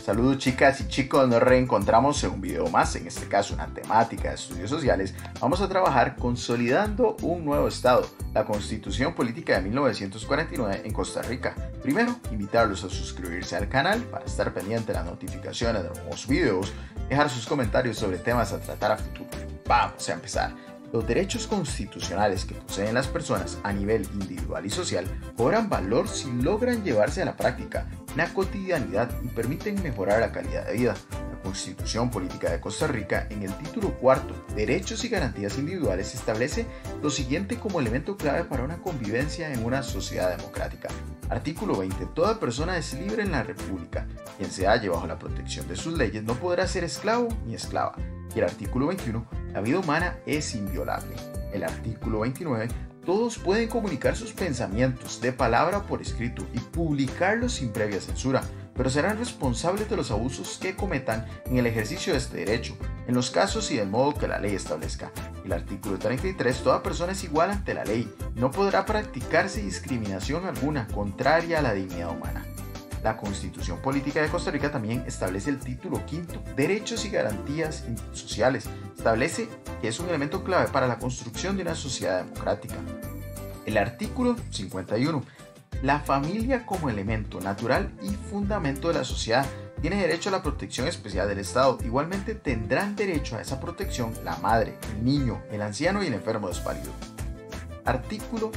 Saludos chicas y chicos, nos reencontramos en un video más, en este caso una temática de estudios sociales. Vamos a trabajar consolidando un nuevo estado, la Constitución Política de 1949 en Costa Rica. Primero, invitarlos a suscribirse al canal para estar pendiente de las notificaciones de nuevos videos, dejar sus comentarios sobre temas a tratar a futuro. Vamos a empezar. Los derechos constitucionales que poseen las personas a nivel individual y social cobran valor si logran llevarse a la práctica en la cotidianidad y permiten mejorar la calidad de vida. La Constitución Política de Costa Rica, en el título cuarto, Derechos y Garantías Individuales, establece lo siguiente como elemento clave para una convivencia en una sociedad democrática. Artículo 20. Toda persona es libre en la República. Quien se halle bajo la protección de sus leyes no podrá ser esclavo ni esclava. Y el artículo 21. La vida humana es inviolable. El artículo 29. Todos pueden comunicar sus pensamientos de palabra o por escrito y publicarlos sin previa censura, pero serán responsables de los abusos que cometan en el ejercicio de este derecho, en los casos y del modo que la ley establezca. El artículo 33. Toda persona es igual ante la ley. No podrá practicarse discriminación alguna contraria a la dignidad humana. La Constitución Política de Costa Rica también establece el título quinto, Derechos y Garantías Sociales. Establece que es un elemento clave para la construcción de una sociedad democrática. El artículo 51. La familia como elemento natural y fundamento de la sociedad tiene derecho a la protección especial del Estado. Igualmente tendrán derecho a esa protección la madre, el niño, el anciano y el enfermo desvalido. Artículo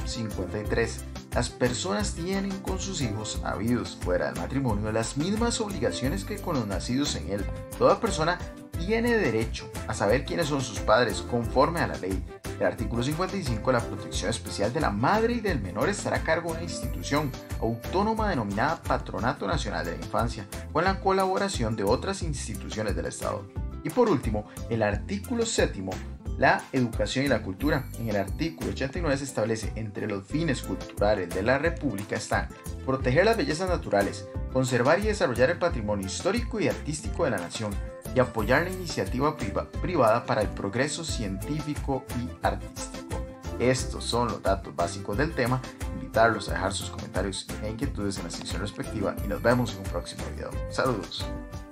53. Las personas tienen con sus hijos habidos fuera del matrimonio las mismas obligaciones que con los nacidos en él. Toda persona tiene derecho a saber quiénes son sus padres conforme a la ley. El artículo 55. La protección especial de la madre y del menor estará a cargo de una institución autónoma denominada Patronato Nacional de la Infancia, con la colaboración de otras instituciones del Estado. Y por último, el artículo 7. La educación y la cultura. En el artículo 89 se establece entre los fines culturales de la República están proteger las bellezas naturales, conservar y desarrollar el patrimonio histórico y artístico de la nación y apoyar la iniciativa privada para el progreso científico y artístico. Estos son los datos básicos del tema. Invitarlos a dejar sus comentarios e inquietudes en la sección respectiva y nos vemos en un próximo video. Saludos.